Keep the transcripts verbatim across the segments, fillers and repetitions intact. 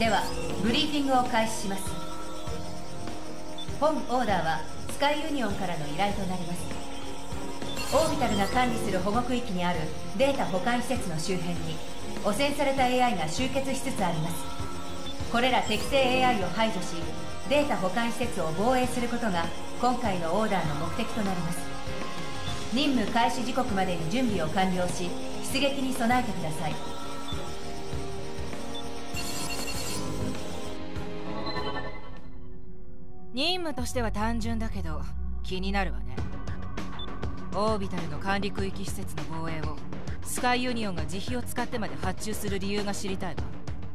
ではブリーフィングを開始します。本オーダーはスカイユニオンからの依頼となります。オービタルが管理する保護区域にあるデータ保管施設の周辺に汚染された エーアイ が集結しつつあります。これら適正 エーアイ を排除し、データ保管施設を防衛することが今回のオーダーの目的となります。任務開始時刻までに準備を完了し、出撃に備えてください。 任務としては単純だけど気になるわね。オービタルの管理区域施設の防衛をスカイユニオンが自費を使ってまで発注する理由が知りたい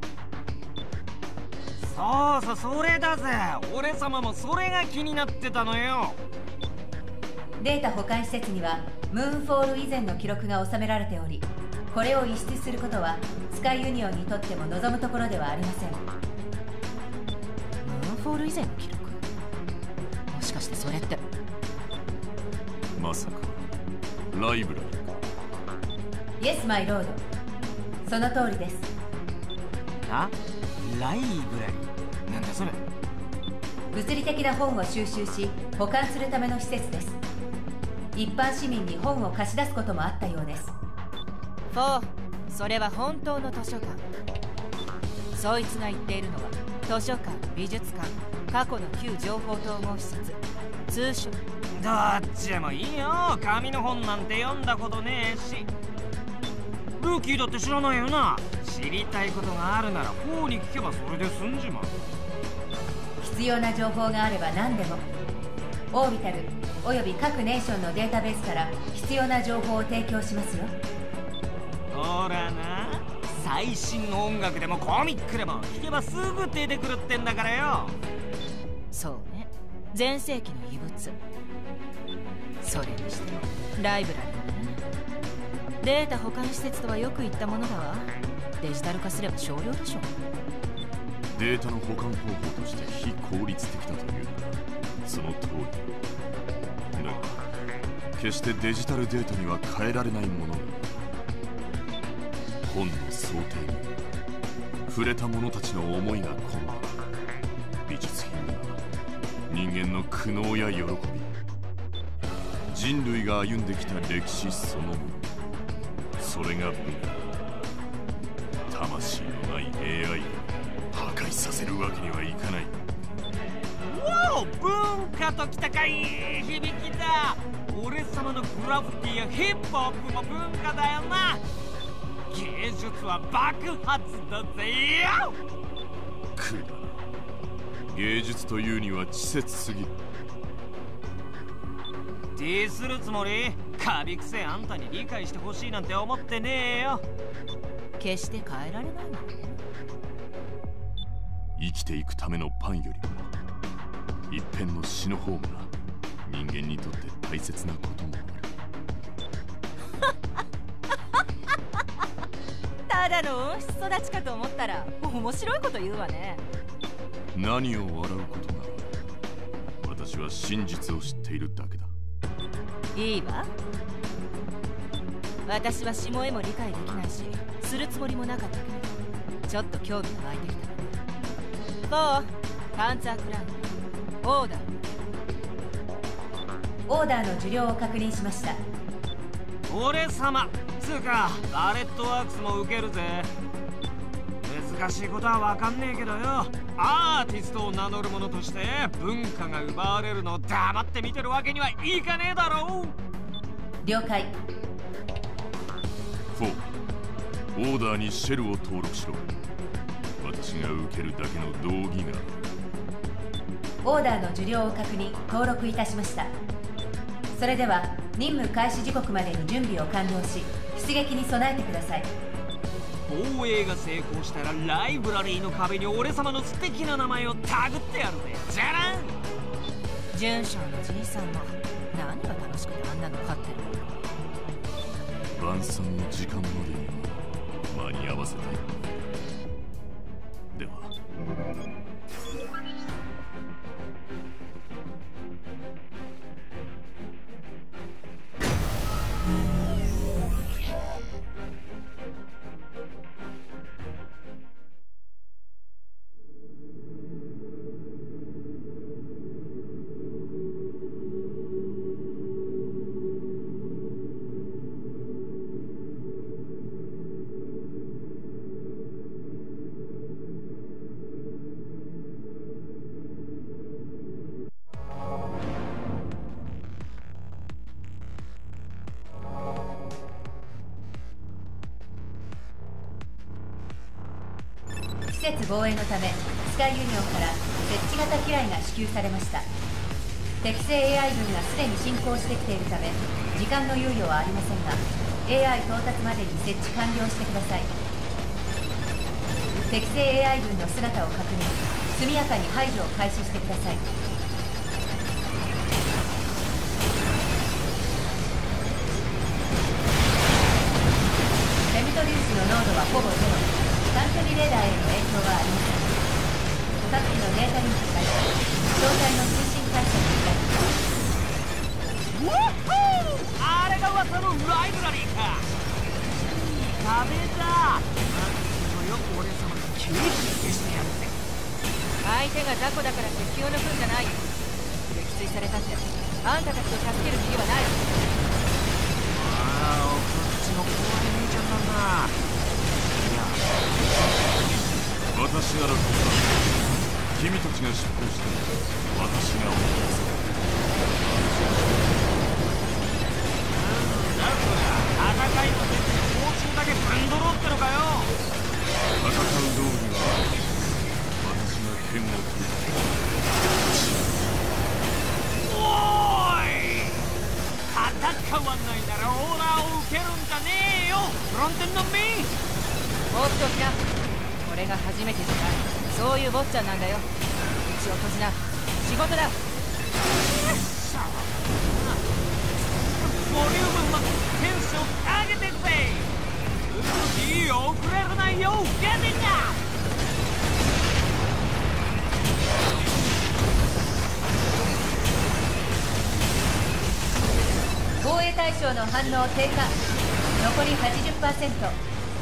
わ。そうそう、それだぜ。俺様もそれが気になってたのよ。 データ保管施設にはムーンフォール以前の記録が収められており、これを遺失することはスカイユニオンにとっても望むところではありません。ムーンフォール以前の記録、もしかしてそれって。 まさかライブラリーか。 イエスマイロード、その通りです。 あ、ライブラリーなんだそれ。 物理的な本を収集し保管するための施設です。一般市民に本を貸し出すこともあったようです。 フォー、それは本当の図書館。そいつが言っているのは図書館、美術館、過去の旧情報統合施設、通称。 どっちでもいいよ。紙の本なんて読んだことねえし。ルーキーだって知らないよな。知りたいことがあるならフォーに聞けばそれで済んじまう。 必要な情報があれば何でも。オービタルおよび各ネーションのデータベースから必要な情報を提供しますよ。 ほらな、最新の音楽でもコミックでも聞けばすぐ出てくるってんだからよ。 そうね、前世紀の遺物。それにしてもライブラリーね。データ保管施設とはよく言ったものだわ。デジタル化すれば少量でしょ。 データの保管方法として非効率的だというならその通りだが、決してデジタルデータには変えられないものが本の想定に触れた者たちの思いが込んだ美術品には人間の苦悩や喜び、人類が歩んできた歴史そのもの、それが文化。魂のない エーアイ を破壊させるわけにはいかない。 わお、文化ときたかい響きだ。俺様のグラフィティやヒップホップも文化だよな。芸術は爆発だぜよ。 くだら芸術というには稚拙すぎる。 ディスるつもり？カビくせえあんたに理解してほしいなんて思ってねえよ。 決して変えられないもんね。 生きていくためのパンよりも一片の死の方が人間にとって大切なこともある。ただの温室育ちかと思ったら面白いこと言うわね。 何を笑うことなの。私は真実を知っているだけだ。 いいわ。私は下絵も理解できないしするつもりもなかったけど、ちょっと興味が湧いてきた。フォー、パンツァークラウンオーダー。 オーダーの受領を確認しました。 俺様つうかバレットワークスも受けるぜ。難しいことは分かんねえけどよ、アーティストを名乗る者として文化が奪われるのを黙って見てるわけにはいかねえだろう。 了解。 フォー、オーダーにシェルを登録しろ。私が受けるだけの道義が。 オーダーの受領を確認、登録いたしました。それでは任務開始時刻までに準備を完了し出撃に備えてください。 防衛が成功したらライブラリーの壁に俺様の素敵な名前をタグってやるぜ。じゃらん。 準将のじいさんも何が楽しくてあんなの飼ってるの。 晩餐の時間までに間に合わせたい。では施設防衛のためスカイユニオンから設置型機雷が支給されました。敵性 エーアイ 軍がすでに進行してきているため時間の猶予はありませんが エーアイ 到達までに設置完了してください。敵性 エーアイ 軍の姿を確認、速やかに排除を開始してください。フェムト粒子の濃度はほぼゼロ、短距離レーダーへの影響はありません。各機のデータリンク開始、詳細の通信解析に開始。 ウォッホー、あれが噂のライブラリーか。食べた。よく俺様がキリキリしてやるぜ。 相手が雑魚だからって気を抜くんじゃないよ。撃墜されたってあんたたちを助ける気はない。 ああ、お口の怖い兄ちゃんなんだ。いや、 私ならこそ君たちが出航して私が追い出す。 なんだそりゃ、戦いの敵に報酬だけぶんどろうってのかよ。 戦う道具には私が剣を取る。 おーい、戦わないならオーナーを受けるんじゃねえよ、フロンテンのミー。 放っておきな。これが初めてじゃない。そういう坊ちゃんなんだよ。口を閉じな。仕事だ。 ボリュームのテンション上げてくぜ。いいよ、遅れるないよ、ゲーティンだ。 防衛対象の反応低下、残り はちじゅっパーセント。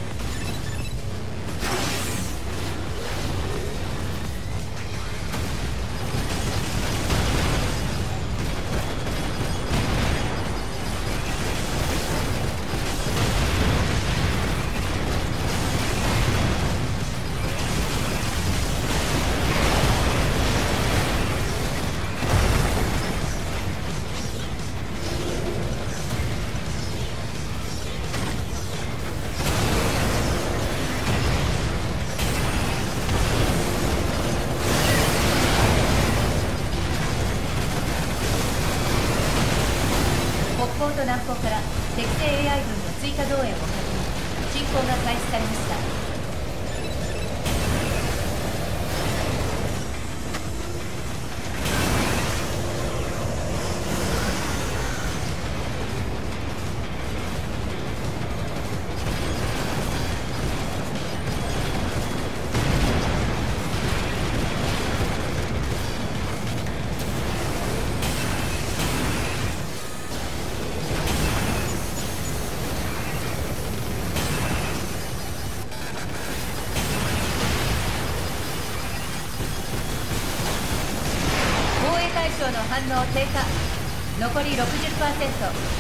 北方と南方から敵性 エーアイ 軍の追加動員を確認、進行が開始されました。対象の反応低下、残り ろくじゅっパーセント。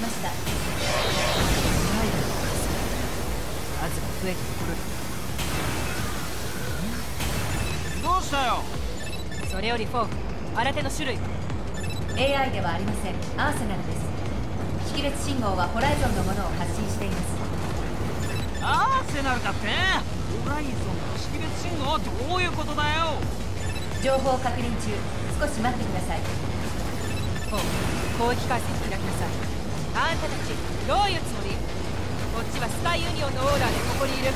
ました。 ライバルの数数が増えてくる。 どうしたよ。 それよりフォーク、新手の種類はエーアイ ではありません。アーセナルです。識別信号はホライゾンのものを発信しています。 アーセナルだって。ホライゾンの識別信号どういうことだよ。 情報確認中。少し待ってください。 フォーク、攻撃回線開きなさい。あんたたちどういうつもり？こっちはスカイユニオンのオーダーでここにいる。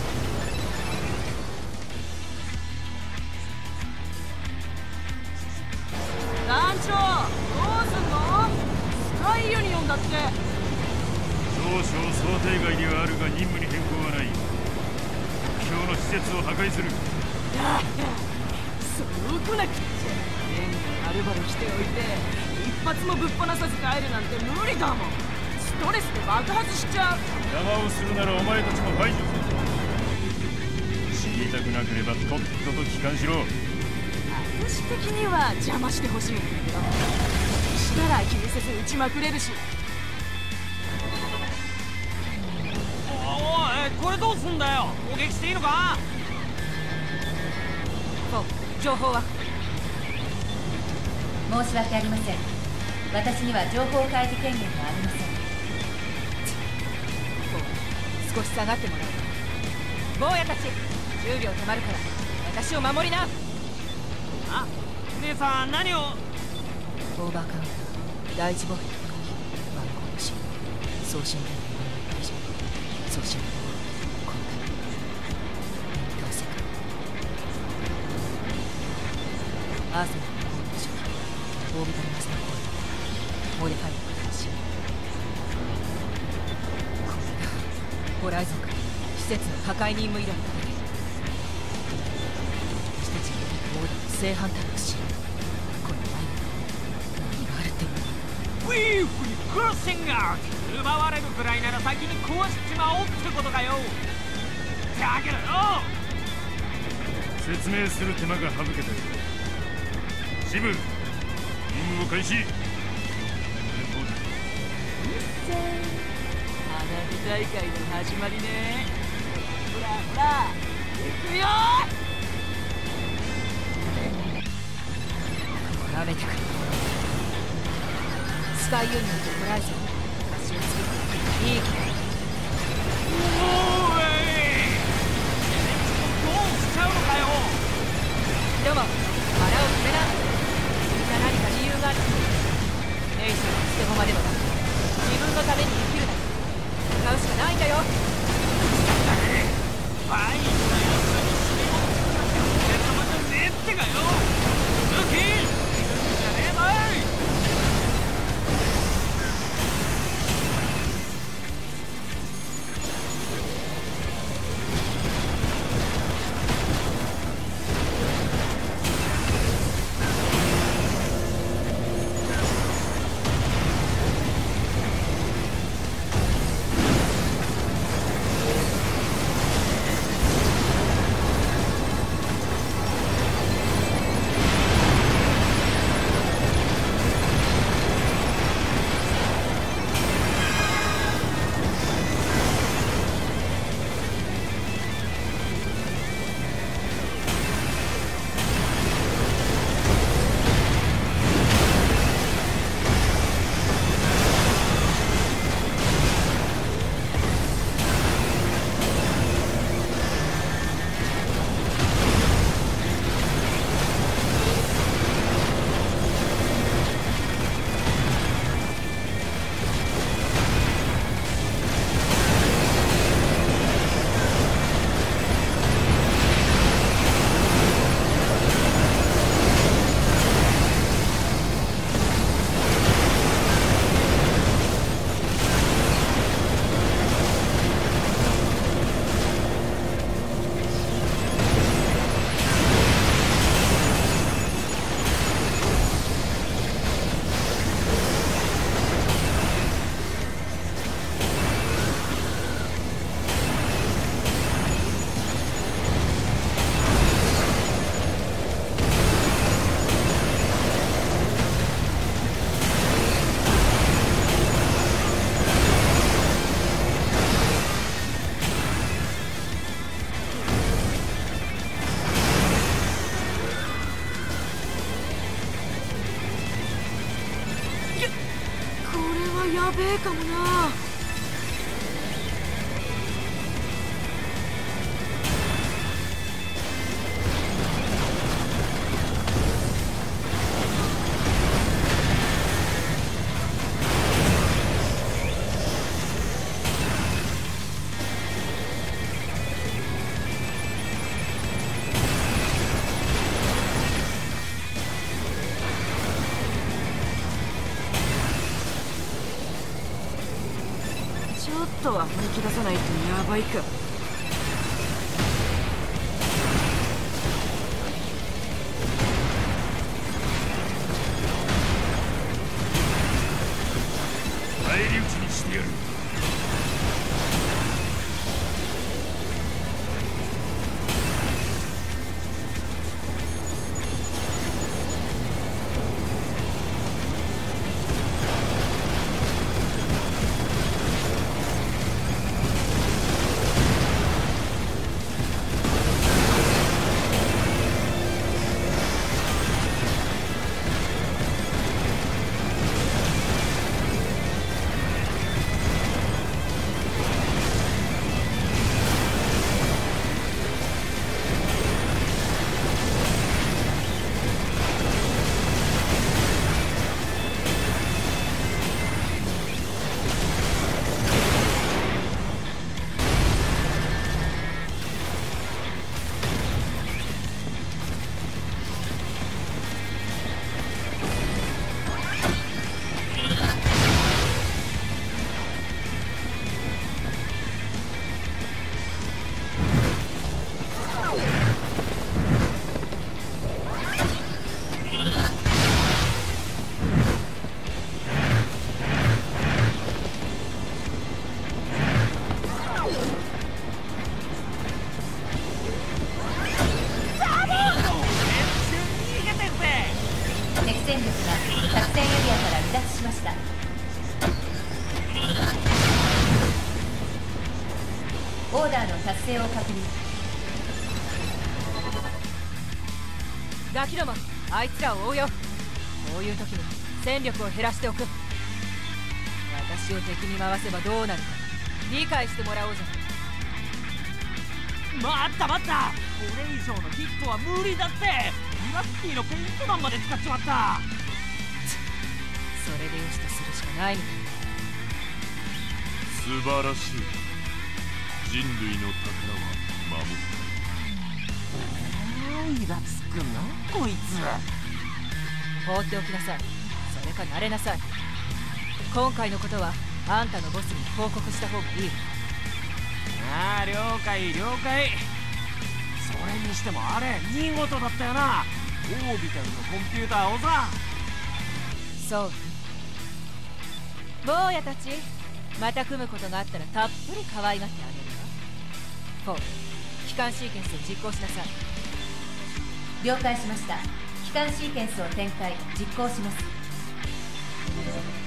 団長、どうすんの？スカイユニオンだって。 少々想定外ではあるが任務に変更はない。目標の施設を破壊する。 そうこなくっちゃ。変にはるばる来ておいて一発もぶっ放さず帰るなんて無理だもん。ストレスで爆発しちゃう。 邪魔をするならお前たちも排除する。死にたくなければとっとと帰還しろ。 私的には邪魔してほしいんだけど、したら気にせず撃ちまくれるし。おい、これどうすんだよ。攻撃していいのか？ フォーク、情報は？ 申し訳ありません。私には情報開示権限がありません。 フォーク、少し下がってもらう。坊やたち、じゅうびょう止まるから私を守りな。 あ、姉さん何を？ オーバーカウンター、第一防衛の回避、番号の進送信電源の解除、送信電源交代、エンターセクアーセナルの攻撃初期、オービタルマスターコード、モデファイアの開始。これがホライゾンから施設の破壊任務依頼が出ている。私たちがオーダーの正反対のシーン。このライブ何があるっていうの？ ウィーフにクロッシングアウト。奪われるくらいなら先に壊しちまおうってことかよ。だけどよ、 説明する手間が省けたよ。支部、任務を開始。 花火大会の始まりね。ほらほら、行くよ。 なめてくる。スカイユニオンとホライゾン足をつけていい気だ。 おーい、どうしちゃうのかよ。 でも腹を決めな。みんな何か理由がある。ネイスの捨て駒ではなく自分のために生きるなら使うしかないんだよ。 はい、一緒に死に物って様じゃねえってかよ。ルキー、いるんじゃねえばい。 えかもな。ちょっとは本気出さないとやばいか。 返り討ちにしてやる。 戦力が作戦エリアから離脱しました。オーダーの達成を確認。 ガキども、あいつらを追うよ。こういう時に戦力を減らしておく。私を敵に回せばどうなるか理解してもらおうじゃない。 待った待った、これ以上のヒットは無理だって。ブラッキーのペイント弾まで使っちまった。 それでよしとするしかないみたい。 素晴らしい。人類の宝は守った。 イラつくなこいつ。 放っておきなさい。それか慣れなさい。今回のことはあんたのボスに報告した方がいい。 ああ、了解了解。それにしてもあれ見事だったよな、オービタルのコンピューターをさ。 そう坊やたち、また組むことがあったらたっぷり可愛がってあげるわ。フォー、帰還シーケンスを実行しなさい。 了解しました。帰還シーケンスを展開実行します。